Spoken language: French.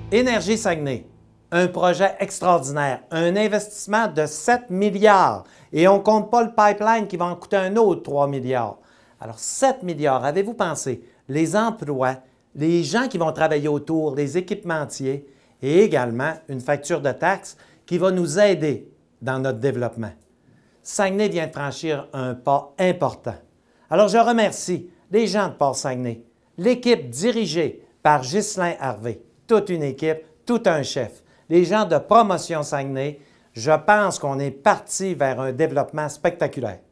Énergie Saguenay, un projet extraordinaire, un investissement de 7 milliards et on ne compte pas le pipeline qui va en coûter un autre 3 milliards. Alors 7 milliards, avez-vous pensé, les emplois, les gens qui vont travailler autour, les équipementiers et également une facture de taxes qui va nous aider dans notre développement. Saguenay vient de franchir un pas important. Alors je remercie les gens de Port-Saguenay, l'équipe dirigée par Ghislain Harvey, toute une équipe, tout un chef, les gens de Promotion Saguenay. Je pense qu'on est parti vers un développement spectaculaire.